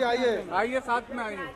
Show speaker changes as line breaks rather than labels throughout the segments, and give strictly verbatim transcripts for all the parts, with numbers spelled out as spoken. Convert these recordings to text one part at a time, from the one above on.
आइए
आइए साथ में आइए।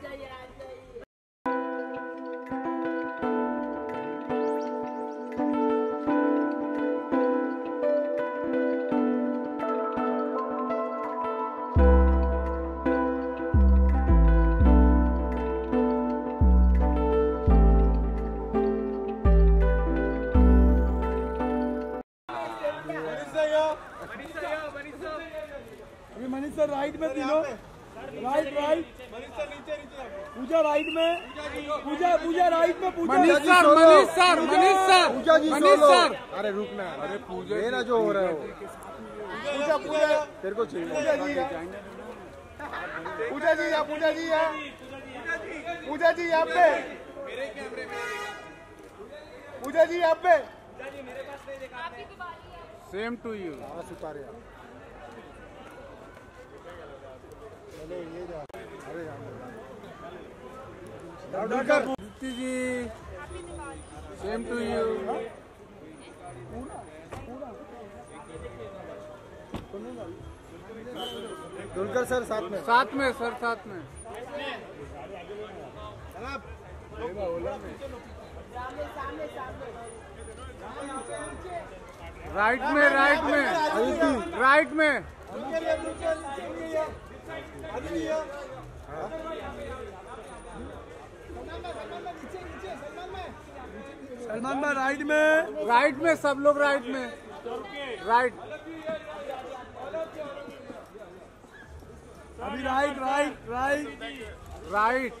अभी मनीष सर राइट में तीनों, राइट राइट पूजा राइट में, पूजा पूजा राइट में, Pooja
Manish sir Manish sir Manish sir
Pooja ji
Manish sir.
अरे रुकना,
अरे पूजा
ये ना जो हो रहा है
पूजा पूजा
तेरे को चाहिए।
पूजा जी पूजा जी यहाँ, पूजा जी यहाँ, पूजा जी यहाँ पे, पूजा जी यहाँ पे।
Same to you.
सितारे
Deepti ji same to you.
Dulquer sir साथ में,
साथ में सर साथ में। राइट में राइट में राइट में।
सलमान भाई राइट में,
राइट में सब लोग राइट में, राइट।
अभी राइट राइट राइट
राइट।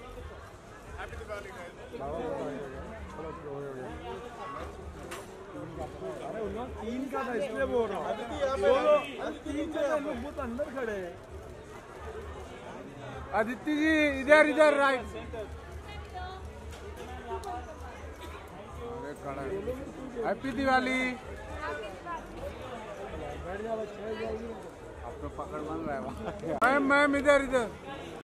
तीन का था इसलिए बोल रहा हूँ, तीन का हम लोग बहुत अंदर खड़े हैं।
अदिति जी इधर इधर राइट। हैप्पी दिवाली। आप तो पकड़ बन रहा है मैम मैम इधर इधर।